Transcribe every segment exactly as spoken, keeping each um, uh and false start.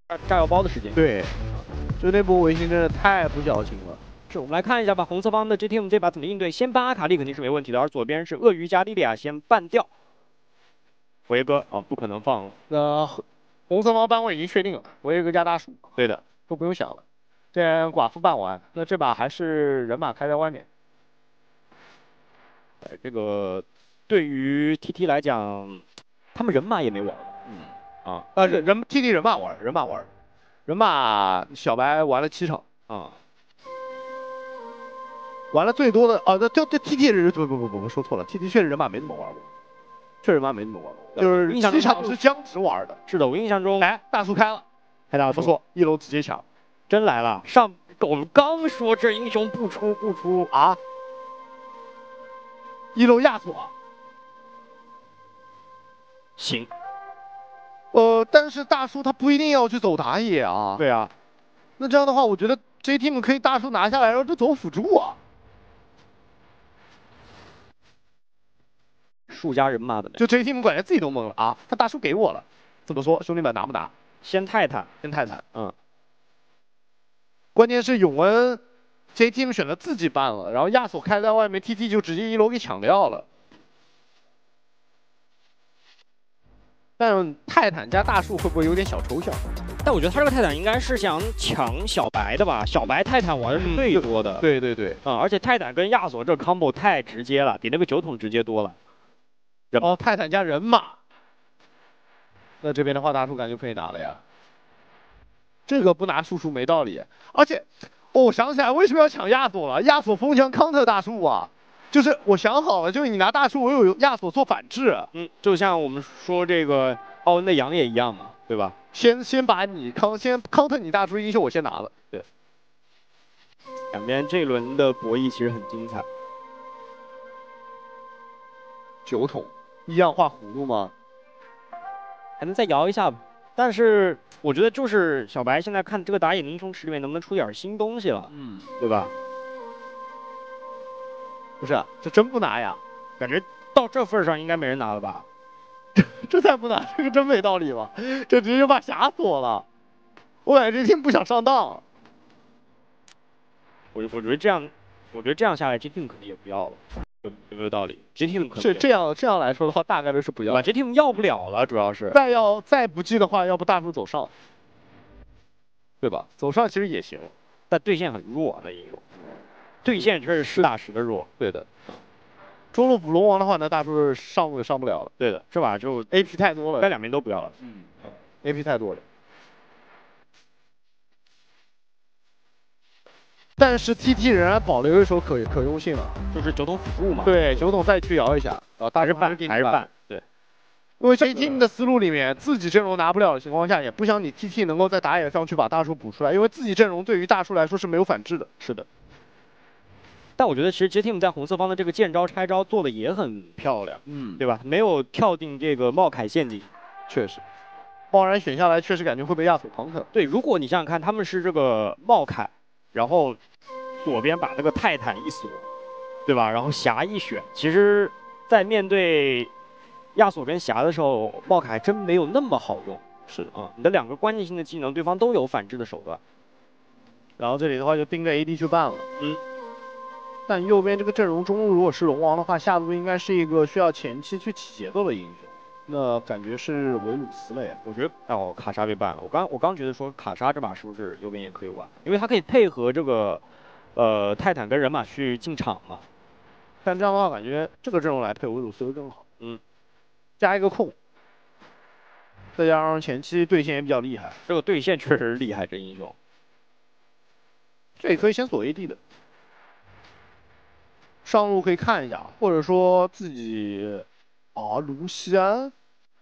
炸药包的时间。 对，就那波维新真的太不小心了。 是，我们来看一下吧，红色方的 G Team 这把怎么应对？先搬阿卡丽肯定是没问题的，而左边是鳄鱼加莉莉娅先半掉。佛爷哥啊，不可能放。 那红色方班位已经确定了，佛爷哥加大树。 对的， 都不用想了。既然寡妇办完，那这把还是人马开在外面。 哎，这个对于 T T 来讲，他们人马也没玩。 嗯啊啊人人 T T 人马玩，人马玩，人马小白玩了七场啊。玩了最多的啊，那这这 T T 人不不不不不说错了 ，T T 确实人马没怎么玩过，确实人马没怎么玩过，就是七场是僵直玩的。 是的，我印象中， 哎，大树开了， 开大不错，一楼直接抢， 真来了。上我们刚说这英雄不出不出啊， 一楼亚索， 行。 呃，但是大叔他不一定要去走打野啊。 对啊， 那这样的话，我觉得 J Team 可以大叔拿下来，然后就走辅助啊。 树家人马的， 就 J Team 感觉自己都懵了啊！他大叔给我了，怎么说？兄弟们拿不拿？ 先泰坦， 先泰坦， 嗯。 关键是永恩 J Team 选择自己办了，然后亚索开在外面 ，T T 就直接一楼给抢掉了。但泰坦加大树会不会有点小抽象？ 但我觉得他这个泰坦应该是想抢小白的吧？小白泰坦玩的是最多的。 嗯、对对对， 啊、嗯，而且泰坦跟亚索这 combo 太直接了，比那个酒桶直接多了。 哦，泰坦加人马，那这边的话大树感觉可以拿了呀。这个不拿树树没道理，而且，哦，我想起来为什么要抢亚索了？亚索风枪 counter 大树啊，就是我想好了，就是你拿大树，我有亚索做反制。 嗯，就像我们说这个奥恩的羊也一样嘛，对吧？ 先先把你康先 counter 你大树英雄，我先拿了。对， 两边这一轮的博弈其实很精彩。 酒桶一样画葫芦吗？ 还能再摇一下吧。但是我觉得就是小白现在看这个打野英雄池里面能不能出点新东西了，嗯，对吧？ 不是，这真不拿呀？ 感觉到这份上应该没人拿了吧？ 这这才不拿，这个真没道理吧？这直接就把霞锁了。我感觉这 team 不想上当。 我我觉得这样，我觉得这样下来 ，G Team 可能也不要了。有有没有道理 ？G Team 可能是这样这样来说的话，大概率是不要。 把 G Team 要不了了，主要是。 再要再不济的话，要不大叔走上，对吧？走上其实也行， 但对线很弱，那英雄。对线确实实打实的弱。 对的。中路补龙王的话，那大叔上路也上不了了。 对的，这把就 A P 太多了， 该两边都不要了。 嗯 ，A P 太多了。但是 T T 仍然保留一手可可用性了， 就是九桶辅助嘛。 对，九桶再去摇一下，啊，大还是办还是办，对。 因为 J Team 的思路里面，自己阵容拿不了的情况下，也不想你 T T 能够在打野上去把大树补出来，因为自己阵容对于大树来说是没有反制的。 是的。但我觉得其实 J Team 在红色方的这个见招拆招做的也很漂亮，嗯，对吧？没有跳进这个冒凯陷阱， 确实。贸然选下来，确实感觉会被亚索扛疼。 对，如果你想想看，他们是这个冒凯，然后左边把那个泰坦一锁，对吧？然后霞一选，其实，在面对亚索跟霞的时候，冒凯还真没有那么好用。是的啊、嗯，你的两个关键性的技能，对方都有反制的手段。 然后这里的话就盯着 A D 去办了。 嗯。 但右边这个阵容中路如果是龙王的话，下路应该是一个需要前期去起节奏的英雄。那感觉是维鲁斯了呀。 我觉得哦，卡莎被办了。我刚我刚觉得说卡莎这把是不是右边也可以玩？因为它可以配合这个呃泰坦跟人马去进场嘛。 但这样的话，感觉这个阵容来配维鲁斯会更好。 嗯， 加一个控，再加上前期对线也比较厉害。 这个对线确实厉害，这英雄。 这也可以先锁 A D 的。上路可以看一下，或者说自己啊，卢锡安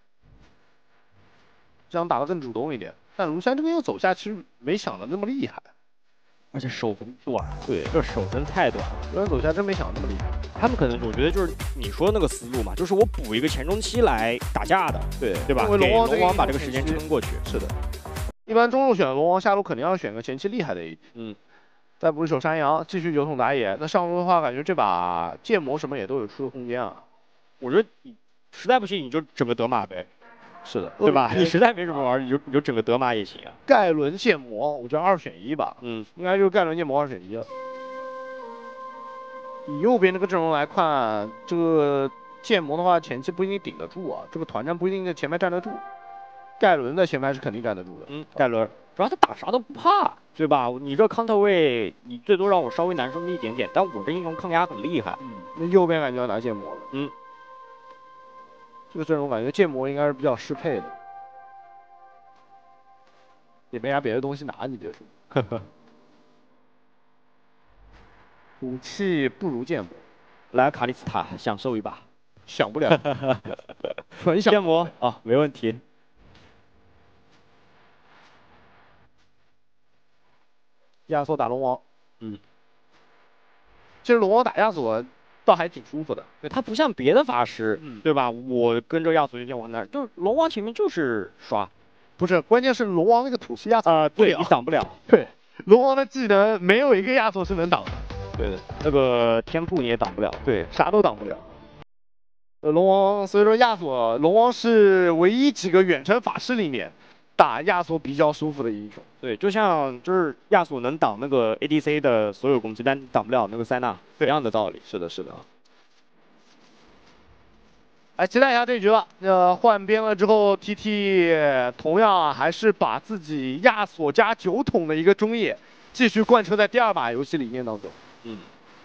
想打得更主动一点，但卢锡安这边又走下，其实没想的那么厉害， 而且手很短，对，这手真太短了。 卢锡安走下真没想那么厉害。 他们可能我觉得就是你说的那个思路嘛，就是我补一个前中期来打架的，对对吧？ 龙王龙王把这个时间撑过去。 是的，一般中路选龙王，下路肯定要选个前期厉害的 A D。嗯。再补一手山羊，继续九桶打野。那上路的话，感觉这把剑魔什么也都有出的空间啊。 我觉得实在不行你就整个德玛呗。 是的， 对吧？你实在没什么玩，你就你就整个德玛也行啊。 盖伦剑魔，我觉得二选一吧。 嗯， 应该就是盖伦剑魔二选一了。以右边这个阵容来看，这个剑魔的话前期不一定顶得住啊，这个团战不一定在前排站得住。盖伦的前排是肯定站得住的。 嗯，盖伦主要他打啥都不怕，对吧？你这 counter 位，你最多让我稍微难受那么一点点，但我这英雄抗压很厉害。 嗯，那右边感觉要拿剑魔了。 嗯， 这个阵容感觉剑魔应该是比较适配的，也没啥别的东西拿，你别说。呵呵。武器不如剑魔， 来卡利斯塔享受一把， 想不了，纯想剑魔啊，没问题。 亚索打龙王， 嗯， 其实龙王打亚索倒还挺舒服的， 对，他不像别的法师， 嗯， 对吧？我跟着亚索就剑王那儿，就是龙王前面就是刷， 不是，关键是龙王那个土系亚索啊，对你挡不了， 对，龙王的技能没有一个亚索是能挡的。 对的，那个天赋你也挡不了， 对，啥都挡不了。呃，龙王，所以说亚索龙王是唯一几个远程法师里面打亚索比较舒服的英雄。 对，就像就是亚索能挡那个 A D C 的所有攻击，但挡不了那个塞纳，一样的道理。 是的，是的。来期待一下这局吧。呃，换边了之后 ，T T 同样啊，还是把自己亚索加九桶的一个中野继续贯彻在第二把游戏理念当中。 嗯，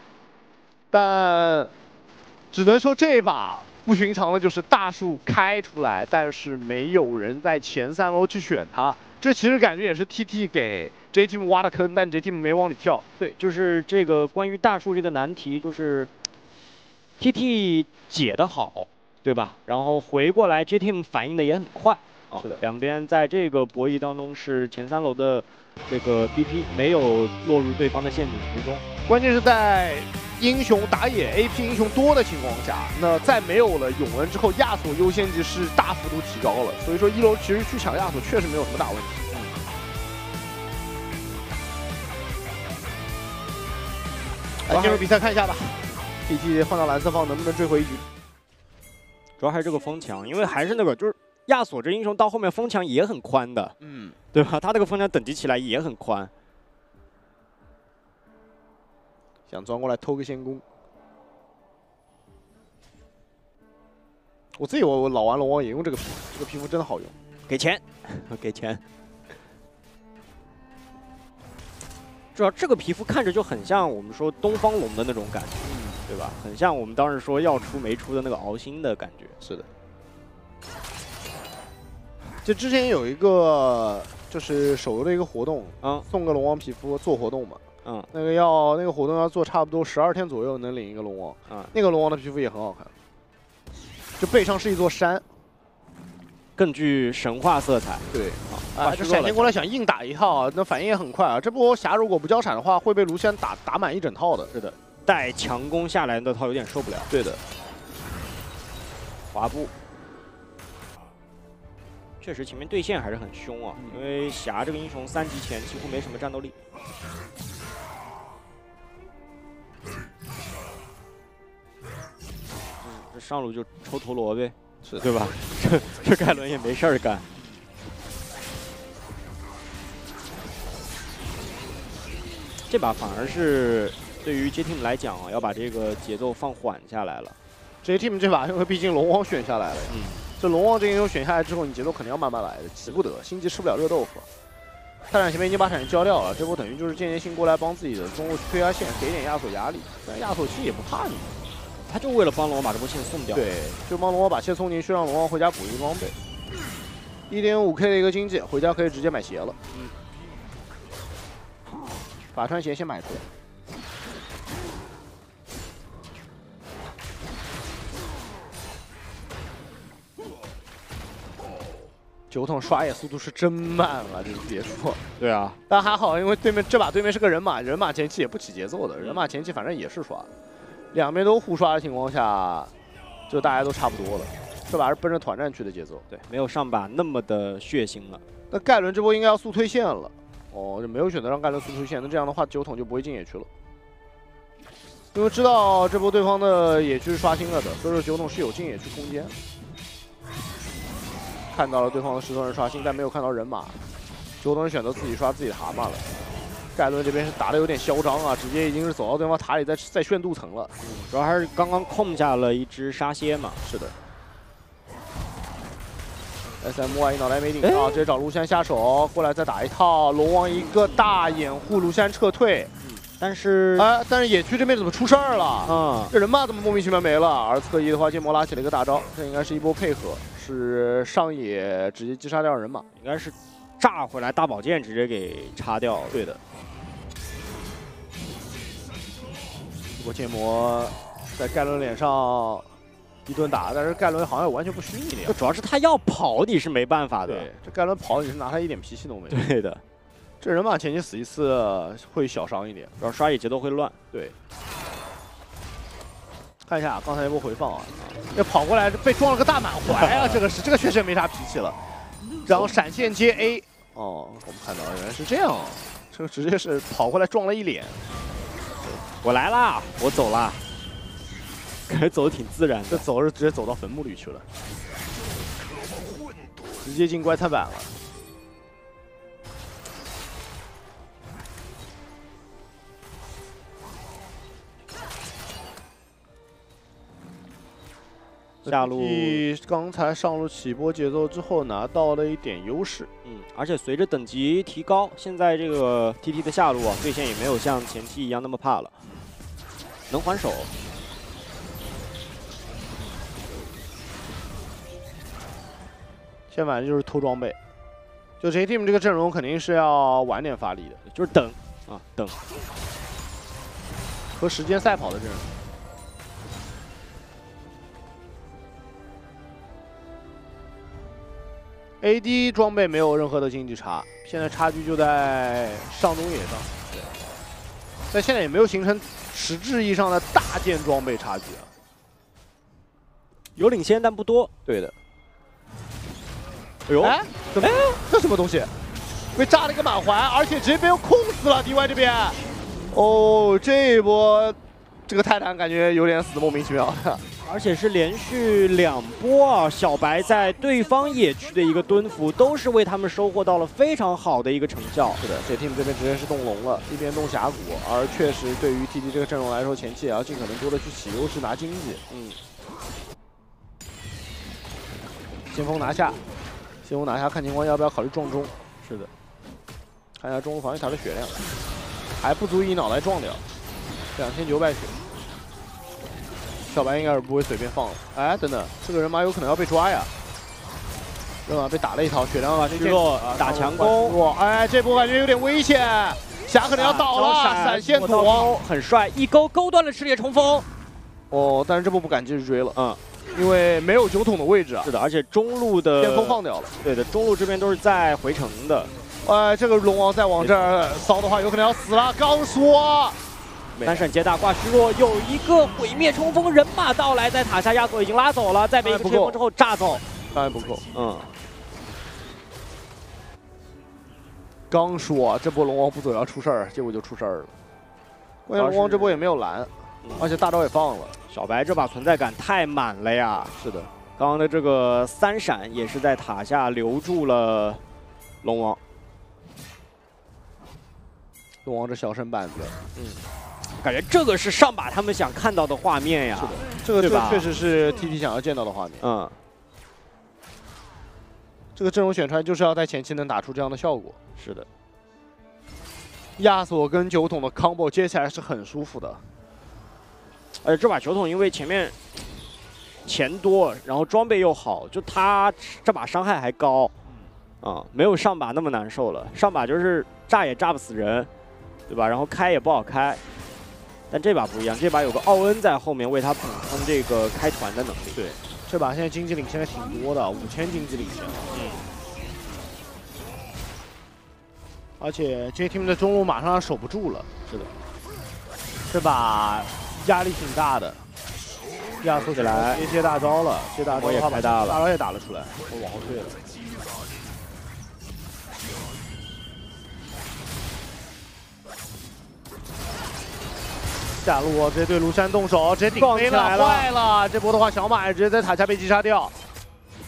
但只能说这一把不寻常的就是大树开出来，但是没有人在前三楼去选它。这其实感觉也是 T T 给 J Team 挖的坑，但 J Team 没往里跳。 对，就是这个关于大树这个难题，就是 T T 解得好，对吧？然后回过来 J Team 反应的也很快。哦， 是的， 两边在这个博弈当中是前三楼的这个 B P 没有落入对方的陷阱之中。 关键是在英雄打野 A P 英雄多的情况下，那在没有了永恩之后，亚索优先级是大幅度提高了。所以说一楼其实去抢亚索确实没有什么大问题。嗯。来进入比赛看一下吧 ，T T 换到蓝色方能不能追回一局？ 主要还是这个风墙，因为还是那个就是亚索这英雄到后面风墙也很宽的， 嗯， 对吧？他这个风墙等级起来也很宽。 想钻过来偷个先攻。我自己我我老玩龙王也用这个皮肤，这个皮肤真的好用。 给钱，给钱。主要这个皮肤看着就很像我们说东方龙的那种感觉，嗯，对吧？很像我们当时说要出没出的那个敖星的感觉。 是的。就之前有一个就是手游的一个活动， 嗯， 送个龙王皮肤做活动嘛。 嗯， 那个要那个活动要做差不多十二天左右能领一个龙王。 嗯， 那个龙王的皮肤也很好看，就背上是一座山， 更具神话色彩。 对，啊，这闪现过来想硬打一套，那反应也很快啊。这波霞如果不交闪的话，会被卢锡安打打满一整套的。 是的，带强攻下来那套有点受不了。 对的， 滑步。确实前面对线还是很凶啊，因为霞这个英雄三级前几乎没什么战斗力。这上路就抽陀螺呗， 是对吧？这这盖伦也没事儿干。这把反而是对于 J Team 来讲啊，要把这个节奏放缓下来了。 J Team 这把因为毕竟龙王选下来了呀，嗯，这龙王这英雄选下来之后，你节奏肯定要慢慢来的，急不得，心急吃不了热豆腐。泰坦前面已经把闪现交掉了，这波等于就是间接性过来帮自己的中路去推下线，给点亚索压力。但亚索其实也不怕你。 他就为了帮龙王把这波线送掉， 对，就帮龙王把线送进去，让龙王回家补一个装备。一点五 K 的一个经济，回家可以直接买鞋了。嗯，法穿鞋先买出来。九桶刷野速度是真慢啊，这个别说。 对啊， 但还好，因为对面这把对面是个人马，人马前期也不起节奏的，人马前期反正也是刷。两边都互刷的情况下，就大家都差不多了。这把是奔着团战去的节奏， 对，没有上把那么的血腥了。 那盖伦这波应该要速推线了，哦，就没有选择让盖伦速推线，那这样的话九桶就不会进野区了。因为知道这波对方的野区是刷新了的，所以说九桶是有进野区空间。 看到了对方的石头人刷新，但没有看到人马。九头人选择自己刷自己的蛤蟆了。盖伦这边是打的有点嚣张啊，直接已经是走到对方塔里在在炫镀层了。 嗯，主要还是刚刚控下了一只沙蝎嘛。 是的。S M Y 脑袋没顶到，直接找卢山下手，过来再打一套。龙王一个大掩护，卢山撤退。 嗯，但是哎、呃，但是野区这边怎么出事儿了？ 嗯， 这人马怎么莫名其妙没了？而侧翼的话，剑魔拉起了一个大招，这应该是一波配合，是上野直接击杀掉人马， 应该是炸回来大宝剑直接给插掉了。 对的。这波剑魔在盖伦脸上一顿打，但是盖伦好像完全不虚你这主要是他要跑，你是没办法的。 对，这盖伦跑你是拿他一点脾气都没有。 对的， 这人马前期死一次会小伤一点， 主要刷野节奏会乱。 对。看一下刚才那波回放啊，这跑过来被撞了个大满怀啊，这个是这个确实没啥脾气了。然后闪现接 A， 哦，我们看到原来是这样，这个直接是跑过来撞了一脸。 我来啦，我走啦，感觉走的挺自然的。 这走是直接走到坟墓里去了，直接进棺材板了。 下路刚才上路起波节奏之后拿到了一点优势， 嗯，而且随着等级提高，现在这个 T T 的下路啊，对线也没有像前期一样那么怕了，能还手。 现在反正就是偷装备，就 J Team 这个阵容肯定是要晚点发力的， 就是等啊等， 和时间赛跑的阵容。A D 装备没有任何的经济差，现在差距就在上中野上，对，但现在也没有形成实质意义上的大件装备差距啊， 有领先但不多。 对的。 哎呦， 哎，哎，这什么东西？被炸了一个满环，而且直接被我控死了 D Y 这边。哦，这一波这个泰坦感觉有点死的莫名其妙的。 而且是连续两波啊，小白在对方野区的一个蹲伏，都是为他们收获到了非常好的一个成效。 是的，这 team 这边直接是动龙了，一边动峡谷，而确实对于 T T 这个阵容来说，前期也要尽可能多的去起优势拿经济。嗯，先锋拿下，先锋拿下，看情况要不要考虑撞中。是的，看一下中路防御塔的血量，还不足以脑袋撞掉，两千九百血。小白应该是不会随便放的。哎，等等，这个人马有可能要被抓呀！人马被打了一套，血量啊， 虚弱打强攻。 哎，这波感觉有点危险，霞可能要倒了，闪现躲， 很帅，一勾勾断了赤烈冲锋。 哦，但是这波不敢继续追了， 嗯， 因为没有酒桶的位置啊。 是的，而且中路的先锋放掉了。 对的，中路这边都是在回城的。 哎，这个龙王再往这儿骚的话，有可能要死了。刚说。 单闪接大挂虚弱，有一个毁灭冲锋人马到来，在塔下亚索已经拉走了，在被一个吹风之后炸走， 当然不够。 嗯， 刚说这波龙王不走要出事儿，结果就出事儿了。关键龙王这波也没有蓝，嗯、而且大招也放了。 小白这把存在感太满了呀！ 是的， 刚刚的这个三闪也是在塔下留住了龙王。 龙王这小身板子， 嗯。感觉这个是上把他们想看到的画面呀！ 是的，这个这个确实是 T T 想要见到的画面。 嗯， 这个阵容选出来就是要在前期能打出这样的效果。 是的， 亚索跟酒桶的 combo 接起来是很舒服的。 而且这把酒桶因为前面钱多，然后装备又好，就他这把伤害还高，啊、嗯，没有上把那么难受了。上把就是炸也炸不死人，对吧？然后开也不好开。但这把不一样，这把有个奥恩在后面为他补充这个开团的能力。 对，这把现在经济领先的挺多的，五千经济领先。嗯。而且这 team 的中路马上守不住了。是的。这把压力挺大的。亚索起来接接大招了，接大招也开大了， 大招也打了出来，我往后退了。下路直接对庐山动手，直接顶飞了，坏了！这波的话，小马直接在塔下被击杀掉。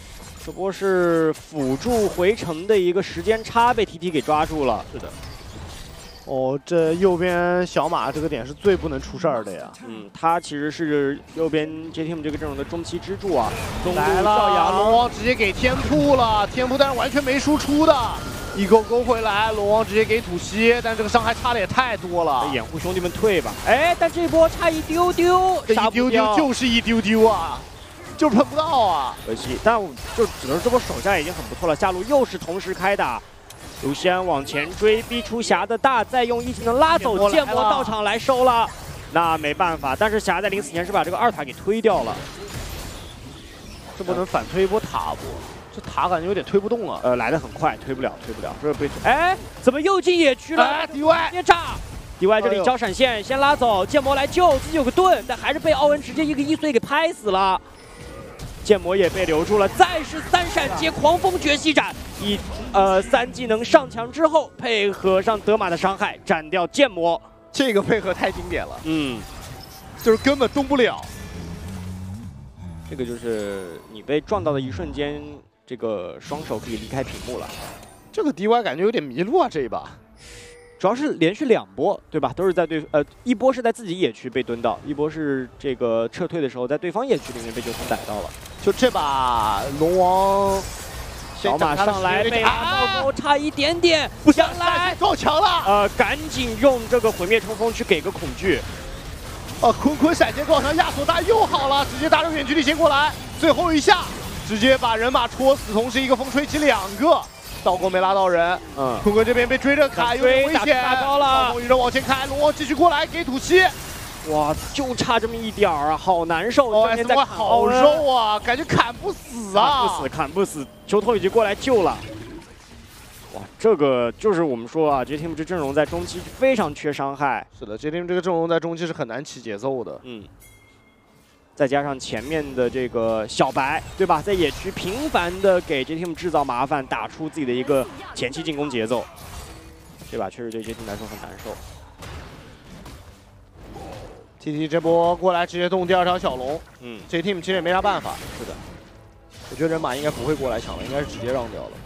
这波是辅助回城的一个时间差被 T T 给抓住了。 是的。哦，这右边小马这个点是最不能出事儿的呀。 嗯，他其实是右边 J Team 这个阵容的中期支柱啊。 来了，龙王直接给天扑了，天扑但是完全没输出的。 一勾勾回来，龙王直接给吐息，但这个伤害差的也太多了。 掩护兄弟们退吧。哎，但这波差一丢丢， 这一丢丢就是一丢丢啊，就碰不到啊， 可惜。但我就只能说这波手下已经很不错了。下路又是同时开打，卢锡安往前追，逼出霞的大，再用一技能拉走剑魔到场来收了。那没办法，但是霞在临死前是把这个二塔给推掉了。 这不能反推一波塔不？ 这塔感觉有点推不动了， 呃，来的很快，推不了，推不了。这被哎，怎么又进野区了？ 哎 ，D Y 别炸 ，D Y 这里交闪现，先拉走，剑魔来救，自己有个盾，但还是被奥文直接一个一碎给拍死了。剑魔也被留住了，再是三闪接狂风绝息斩，以呃三技能上墙之后，配合上德玛的伤害，斩掉剑魔。 这个配合太经典了， 嗯， 就是根本动不了。 这个就是你被撞到的一瞬间。 这个双手可以离开屏幕了， 这个 D Y 感觉有点迷路啊，这一把， 主要是连续两波，对吧？都是在对呃一波是在自己野区被蹲到，一波是这个撤退的时候在对方野区里面被九筒逮到了。 就这把龙王小马上来被拉到，差一点点， 不想来够强了， 呃，赶紧用这个毁灭冲锋去给个恐惧。 啊，坤坤闪现撞墙，亚索大又好了，直接打入远距离先过来，最后一下。 直接把人马戳死，同时一个风吹起两个，倒钩没拉到人。嗯，坤坤这边被追着卡，有点危险。 大高了， 风雨人往前开，龙王继续过来给吐息。 哇，就差这么一点儿啊，好难受。 哦，这边好肉啊，感觉砍不死啊， 砍不死，砍不死。球头已经过来救了。哇，这个就是我们说啊 ，J Team 这阵容在中期非常缺伤害。 是的 ，J Team 这个阵容在中期是很难起节奏的。 嗯。 再加上前面的这个小白，对吧？在野区频繁的给 J Team 制造麻烦，打出自己的一个前期进攻节奏，这把确实对 J Team 来说很难受。 T T 这波过来直接动第二条小龙， 嗯 ，J Team 其实也没啥办法。 是的， 我觉得人马应该不会过来抢了，应该是直接让掉了。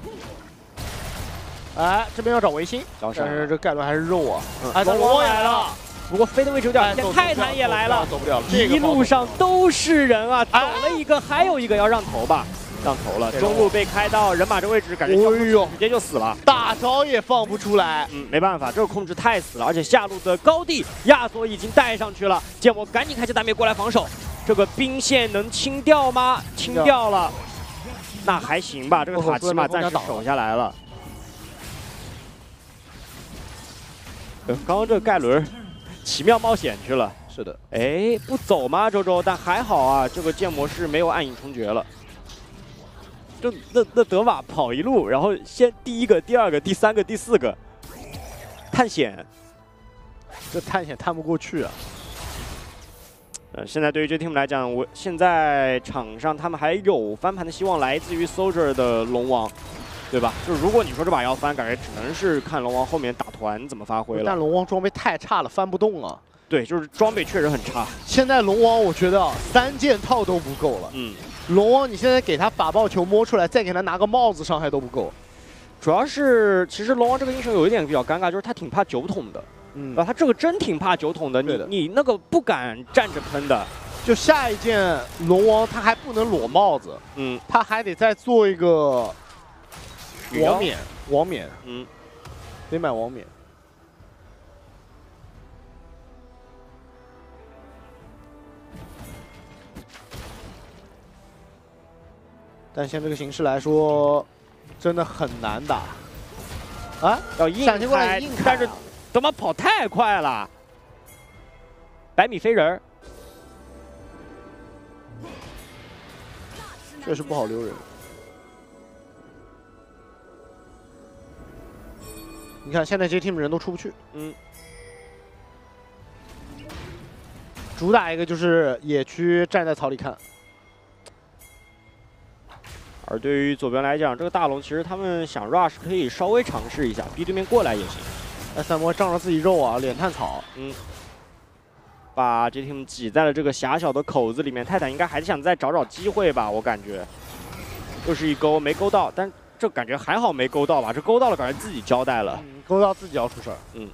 哎，这边要找维新，但是这概率还是肉啊。 嗯、 哎，龙王来了。 不过飞的位置有点偏，泰坦也来了， 走不了了。 一路上都是人啊，走了一个，还有一个要让头吧，让头了。中路被开到人马这位置，感觉哎呦，直接就死了， 大招也放不出来。 嗯，没办法，这个控制太死了，而且下路的高地亚索已经带上去了，剑魔赶紧开启大灭过来防守。这个兵线能清掉吗？清掉了，那还行吧，这个塔起码暂时守下来了。呃，刚刚这个盖伦。 奇妙冒险去了， 是的， 哎，不走吗，周周？但还好啊，这个剑魔是没有暗影冲决了。就那那德玛跑一路，然后先第一个、第二个、第三个、第四个探险， 这探险探不过去啊。 呃，现在对于这 team 来讲，我现在场上他们还有翻盘的希望，来自于 Soldier 的龙王。 对吧？就是如果你说这把要翻，感觉只能是看龙王后面打团怎么发挥了。 但龙王装备太差了，翻不动啊。 对，就是装备确实很差。 现在龙王我觉得三件套都不够了。嗯，龙王你现在给他法爆球摸出来，再给他拿个帽子，伤害都不够。 主要是其实龙王这个英雄有一点比较尴尬，就是他挺怕九筒的。嗯，啊，他这个真挺怕九筒的。你你那个不敢站着喷的。 就下一件龙王他还不能裸帽子。嗯，他还得再做一个。 王冕，王冕，嗯，得买王冕。但现在这个形势来说，真的很难打。啊， 要硬开，但是德玛跑太快了，百米飞人， 确实不好留人。 你看，现在这 team 人都出不去。嗯，主打一个就是野区站在草里看。 而对于左边来讲，这个大龙其实他们想 rush 可以稍微尝试一下，逼对面过来也行。 那三魔仗着自己肉啊，脸探草。嗯， 把这 team 挤在了这个狭小的口子里面。泰坦应该还是想再找找机会吧，我感觉。 又是一勾，没勾到，但这感觉还好没勾到吧？这勾到了，感觉自己交代了。 嗯，勾到自己要出事儿。 嗯。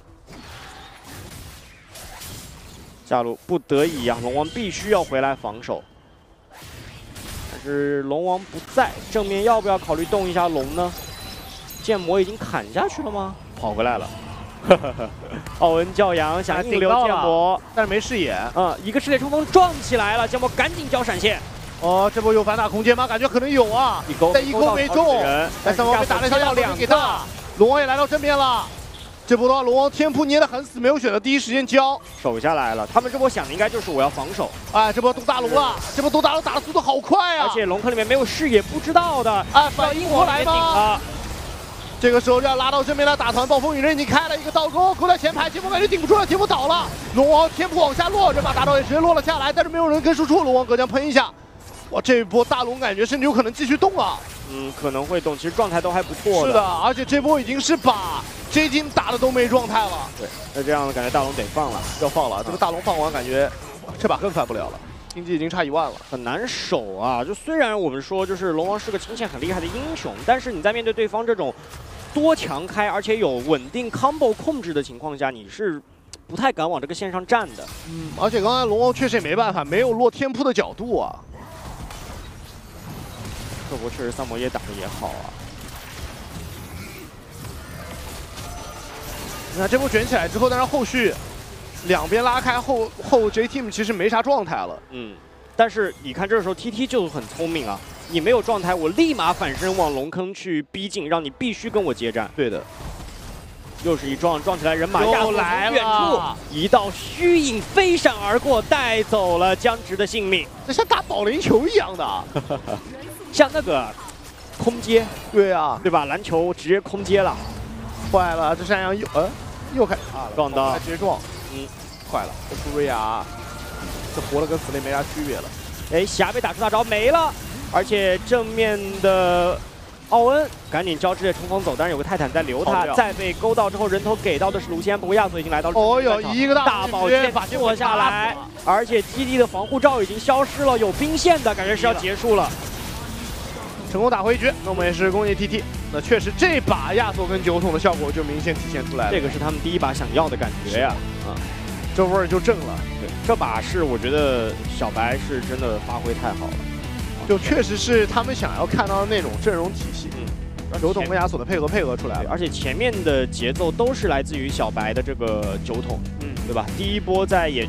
下路不得已呀、啊，龙王必须要回来防守。但是龙王不在，正面要不要考虑动一下龙呢？剑魔已经砍下去了吗？跑回来了。奥恩教养想硬留剑魔， 但是没视野。 嗯，一个视野冲锋撞起来了，剑魔赶紧交闪现。 哦，这波有反打空间吗？感觉可能有啊。 一勾， 但一勾没中，但三王被打了一下，要两给他。龙王也来到正面了。这波的话，龙王天扑捏得很死，没有选择第一时间交， 守下来了。他们这波想的应该就是我要防守。 哎，这波动大龙了，这波动大龙打的速度好快啊！ 而且龙坑里面没有视野，不知道的。 哎，反应过来吗？这个时候就要拉到正面了，打团暴风雨人已经开了一个倒钩，勾在前排，天扑感觉顶不住了，天扑倒了，龙王天扑往下落，这把大招也直接落了下来，但是没有人跟输出，龙王隔江喷一下，哇，这一波大龙感觉甚至有可能继续动了。 嗯，可能会动，其实状态都还不错的。 是的，而且这波已经是把 J 金打的都没状态了。 对，那这样感觉大龙得放了， 要放了。这个大龙放完，感觉这把更翻不了了。经济已经差一万了， 很难守啊！就虽然我们说就是龙王是个清线很厉害的英雄，但是你在面对对方这种多强开而且有稳定 combo 控制的情况下，你是不太敢往这个线上站的。 嗯，而且刚才龙王确实也没办法，没有落天扑的角度啊。 这波确实三魔耶打的也好啊。 那这波卷起来之后，但是后续两边拉开后后 J team 其实没啥状态了。 嗯，但是你看这时候 T T 就很聪明啊，你没有状态，我立马反身往龙坑去逼近，让你必须跟我接战。 对的。 又是一撞，撞起来人马亚索从来远处一道虚影飞闪而过，带走了江直的性命。 这像打保龄球一样的， 像那个空接， 对啊， 对吧？篮球直接空接了， 坏了，这山羊又呃又开啊撞到， 直接撞， 嗯， 坏了，这布瑞亚这活的跟死的没啥区别了。 哎，霞被打出大招没了，而且正面的奥恩赶紧交织的冲锋走，但是有个泰坦在留他，再被勾到之后，人头给到的是卢锡安，不过亚索已经来到了。 哦哟，一个大宝剑做下来，而且基地的防护罩已经消失了，有兵线的感觉是要结束了。 成功打回一局，那我们也是恭喜 T T。那确实这把亚索跟酒桶的效果就明显体现出来了， 这个是他们第一把想要的感觉呀，啊， 这味儿就正了。 对，这把是我觉得小白是真的发挥太好了。 就确实是他们想要看到的那种阵容体系，嗯，酒桶跟亚索的配合配合出来了， 而且前面的节奏都是来自于小白的这个酒桶，嗯，对吧？第一波在野